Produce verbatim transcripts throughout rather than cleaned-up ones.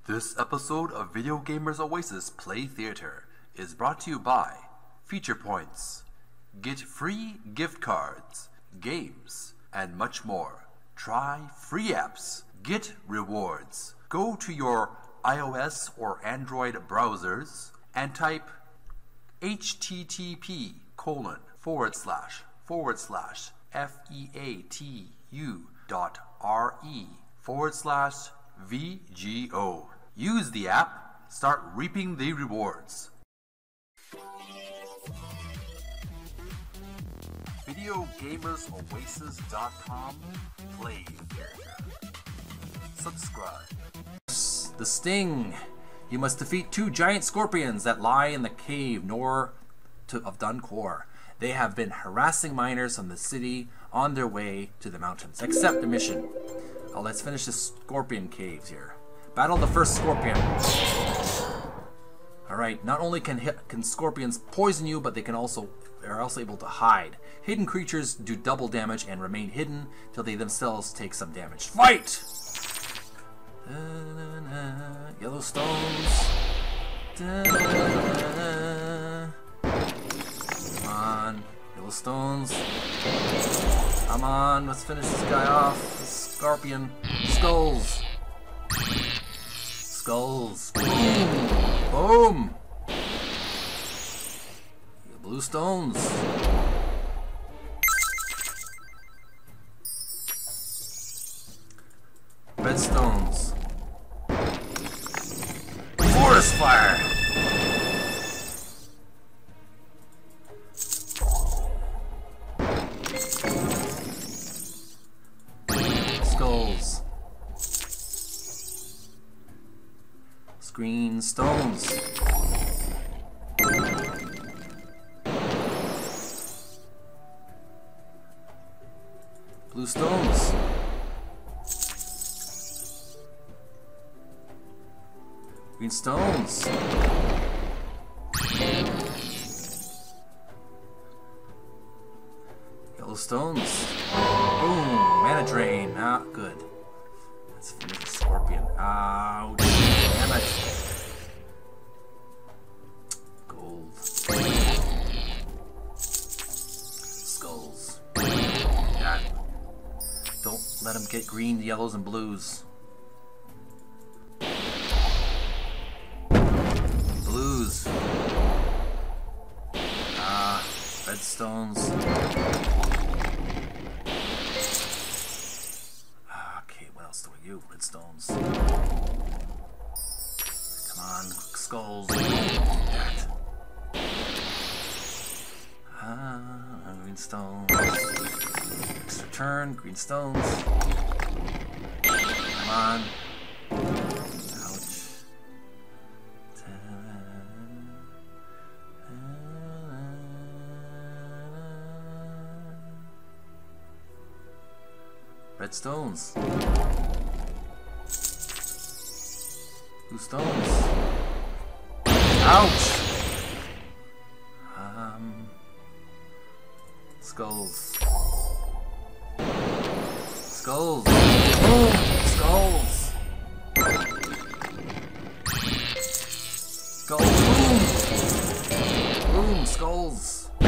This episode of Video Gamers Oasis Play Theater is brought to you by Feature Points. Get free gift cards, games, and much more. Try free apps. Get rewards. Go to your iOS or Android browsers and type http colon forward slash forward slash featu dot re forward slash VGO. Use the app, start reaping the rewards. Video Gamers Oasis dot com Play Theater. Subscribe. The Sting. You must defeat two giant scorpions that lie in the cave north of Dunkor. They have been harassing miners from the city on their way to the mountains. Accept the mission. Oh, let's finish the scorpion caves here. Battle the first scorpion. Alright, not only can hit, can scorpions poison you, but they can also are also able to hide. Hidden creatures do double damage and remain hidden till they themselves take some damage. Fight! Da-da-da. Yellow stones. Da-da-da. Come on, yellow stones. Come on, let's finish this guy off. This scorpion. Skulls. Skulls. Boom! Boom! Blue stones. Red stones. Forest fire! Skulls. Green stones. Blue stones. Green stones. Yellow stones. Boom. Mana drain. Ah, good. Let's finish the scorpion. Ouch. Damn it. Gold. Skulls. God. Don't let them get green, yellows, and blues. Blues. Ah, red stones. Okay, what else do we do? Red stones. Come on, skulls. That. Ah, green stones. Extra turn, green stones. Come on. Ouch. Red stones. Blue stones. Ouch! Um, skulls. Skulls. Boom! Skulls. Skulls. Boom! Boom! Skulls.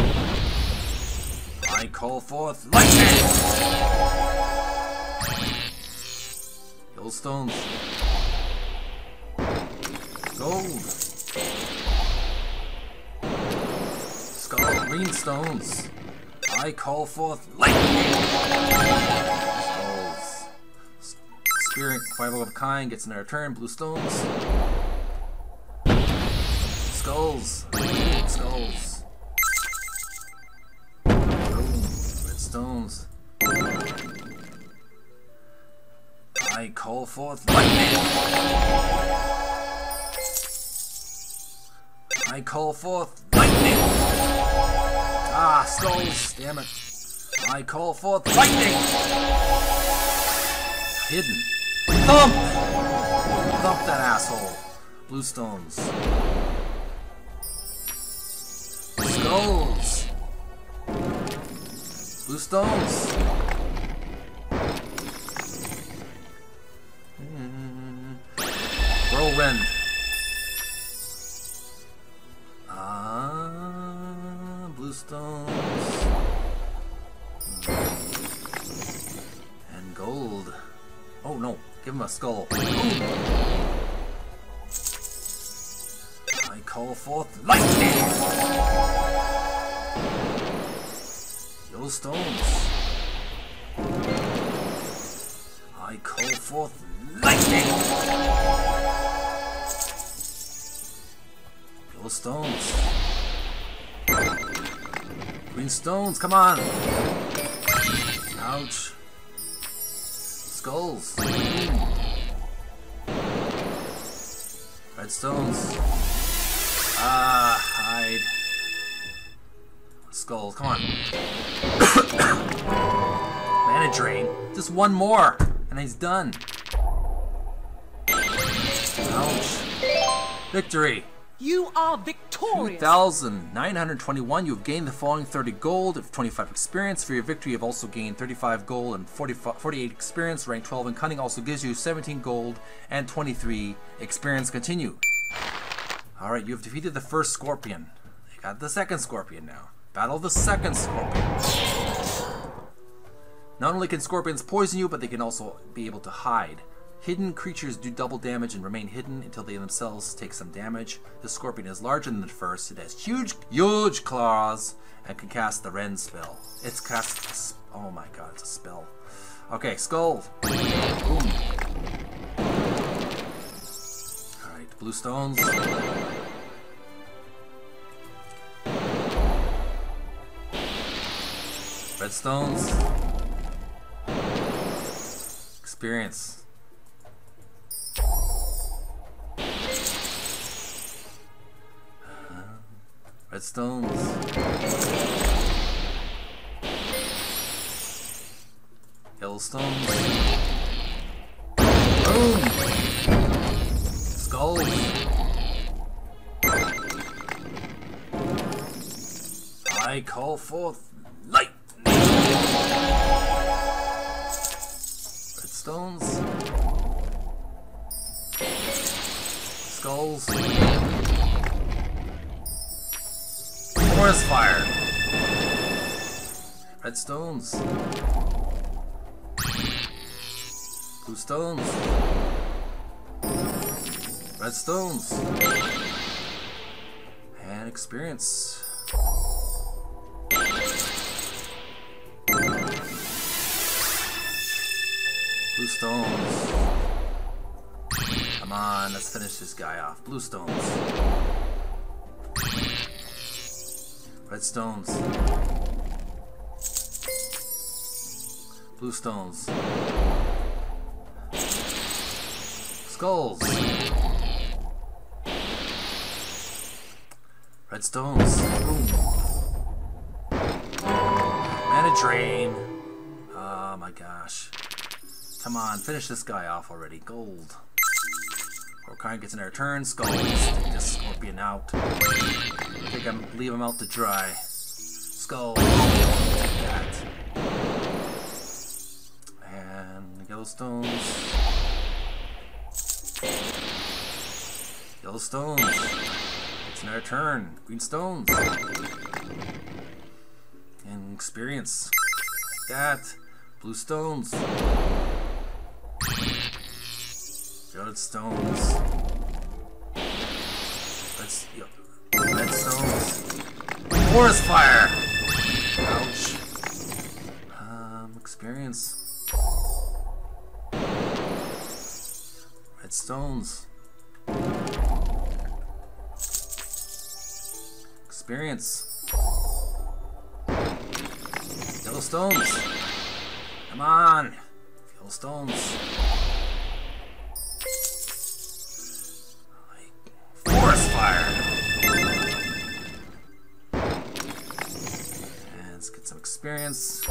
I call forth lightning! Yellow stones. Gold. Skull. Green stones. I call forth lightning. Skulls. Spirit. Five of a kind gets another turn. Blue stones. Skulls. Skulls. Boom. Red stones. I call forth lightning. I call forth lightning! Ah, skulls! Damn it. I call forth lightning! Hidden. Thump! Thump that asshole. Blue stones. Skulls! Blue stones! Mm. Roll Whirlwind. Ah, blue stones. And gold. Oh no, give him a skull. Ooh. I call forth lightning! Yellow stones. I call forth lightning! Yellow stones. Green stones, come on! Ouch. Skulls. Red stones. Ah, hide. Skulls, come on. Mana drain. Just one more, and he's done. Ouch. Victory. You are victorious. two thousand nine hundred twenty-one. You've gained the following: thirty gold, twenty-five experience. For your victory, you've also gained thirty-five gold and forty-eight experience. Rank twelve in cunning also gives you seventeen gold and twenty-three experience. Continue. Alright, you've defeated the first scorpion. You got the second scorpion now. Battle the second scorpion. Not only can scorpions poison you, but they can also be able to hide. Hidden creatures do double damage and remain hidden until they themselves take some damage. The scorpion is larger than the first. It has huge, huge claws and can cast the Rend spell. It's cast. Oh my god, it's a spell. Okay, skull. Boom. Alright, blue stones. Red stones. Experience. Red stones. Yellow stones. Boom! Skulls. I call forth light. Red stones. Skulls. Forest fire. Red stones. Blue stones. Red stones. And experience. Blue stones. Come on, let's finish this guy off. Blue stones. Red stones. Blue stones. Skulls. Red stones. Boom. Mana drain. Oh my gosh. Come on, finish this guy off already. Gold. Orkine gets another turn. Skulls. Take this scorpion out. Take him, leave him out to dry. Skull. Take that. And yellow stones. Yellow stones. It's another turn. Green stones. And experience. That. Blue stones. Red stones. Let's. Yep. Red stones. Forest fire! Ouch. Um, experience. Red stones. Experience. Yellow stones. Come on! Yellow stones. Forest fire! Get some experience.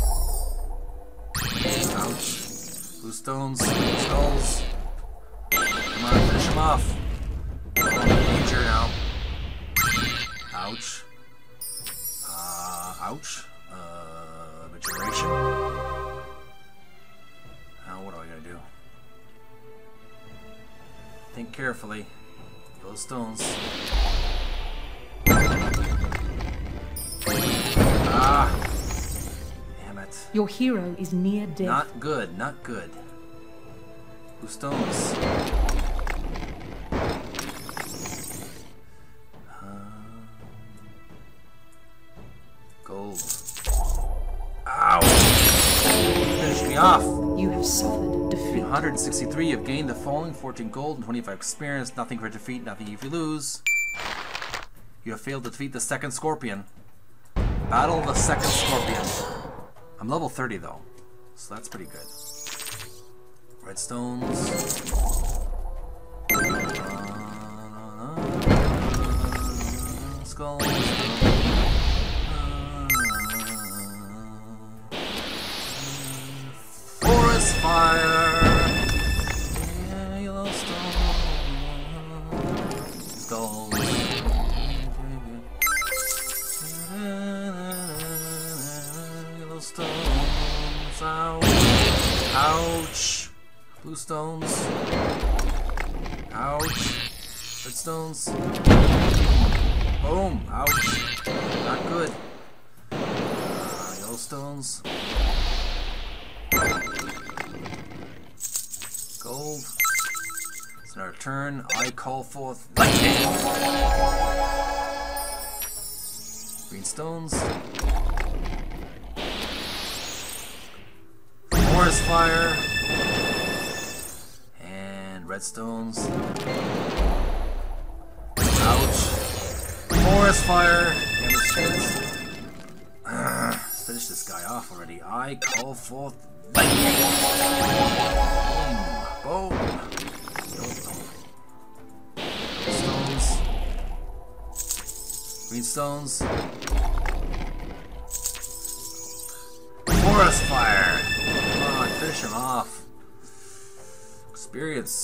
Ouch. Blue stones. Skulls. Come on, finish him off. Danger now. Ouch. Uh, ouch. Uh, regeneration. Now what am I gonna do? Think carefully. Those stones. Ah! Damn it. Your hero is near death. Not good, not good. Blue stones. Gold. Ow! Finish me off! You have suffered defeat. one hundred sixty-three, you've gained the following: fourteen gold and twenty-five experience. Nothing for defeat, nothing if you lose. You have failed to defeat the second scorpion. Battle the second scorpion. I'm level thirty though, so that's pretty good. Redstones. Uh, skulls. Forest fire. Yeah, Yellowstone. Skulls. Yellowstones. Ouch. Ouch. Blue stones. Ouch. Redstones. Boom. Ouch. Not good. Uh, Yellowstones. Gold. It's our turn. I call forth lightning. Green stones. Forest fire. And redstones. Ouch. Forest fire. Damage chance. Let's finish this guy off already. I call forth lightning. Boom. Boom. Stones. Green stones. Forest fire. Come on, finish him off. Experience.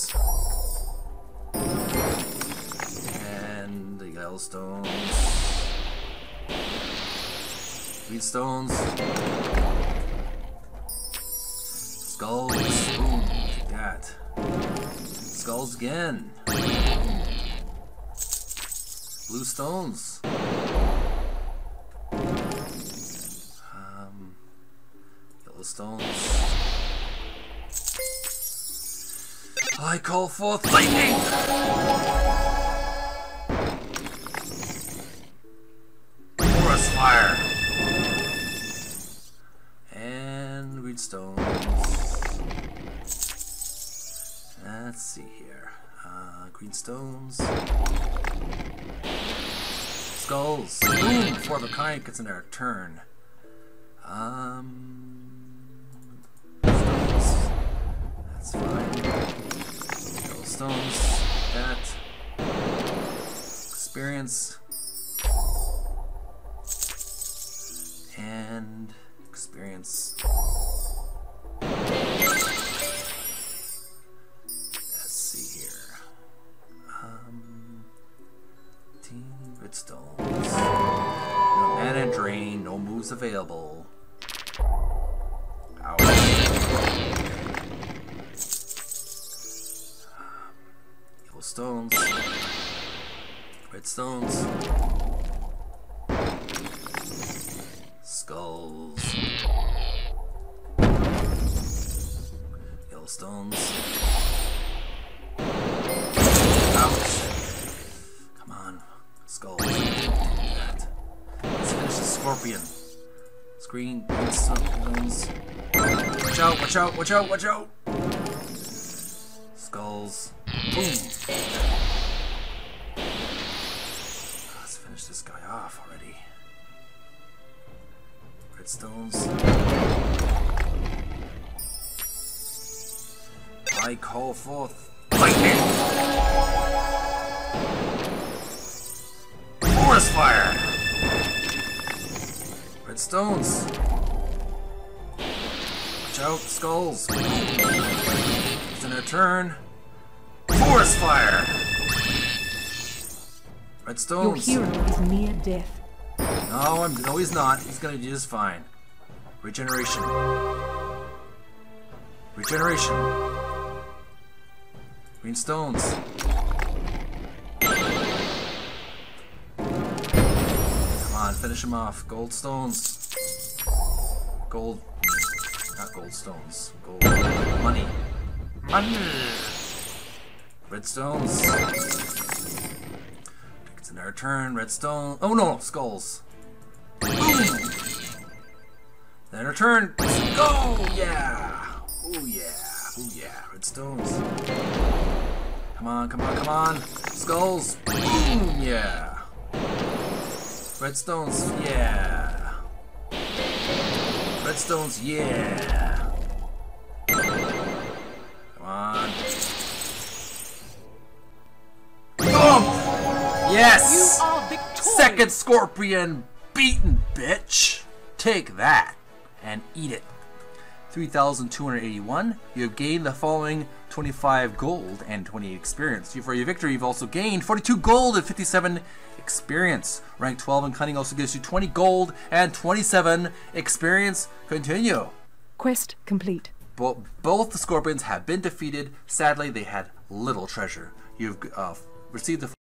And the Yellowstones. Green stones. Skulls. Boom. Take that. Skulls again. Blue stones. Um, yellow stones. I call forth lightning! Forest fire. And redstones. Let's see here. Uh, green stones. Skulls. Boom! Four of a kind gets in our turn. Um. Stones. That's fine. Yellow stones. That. Experience. And experience. Redstones. No mana drain, no moves available. Ouch. Yellow stones. Red stones. Skulls. Yellow stones. Ouch. Come on. Skulls. That. Let's finish the scorpion. Screen. Green stones. Watch out, watch out, watch out, watch out! Skulls. Boom! Let's finish this guy off already. Redstones. I call forth lightning! Forest fire! Redstones. Watch out, skulls. It's in our turn. Forest fire! Redstones. Your hero is near death. No, I'm, no, he's not. He's gonna do just fine. Regeneration. Regeneration. Green stones. Come on, finish him off. Gold stones. Gold. Not gold stones. Gold. Money. Money! Red stones. It's another turn. Red stone. Oh no! Skulls. Boom! Then our turn. Go! Yeah! Oh yeah! Oh yeah! Red stones. Come on! Come on! Come on! Skulls. Boom! Yeah! Red stones. Yeah! Red stones. Yeah! Come on! Boom! Yes! You are victorious. Second scorpion beaten, bitch! Take that and eat it. three thousand two hundred eighty-one. You have gained the following twenty-five gold and twenty-eight experience. For your victory, you've also gained forty-two gold and fifty-seven experience. Rank twelve in cunning also gives you twenty gold and twenty-seven experience. Continue. Quest complete. Bo both the scorpions have been defeated. Sadly, they had little treasure. You've uh, received the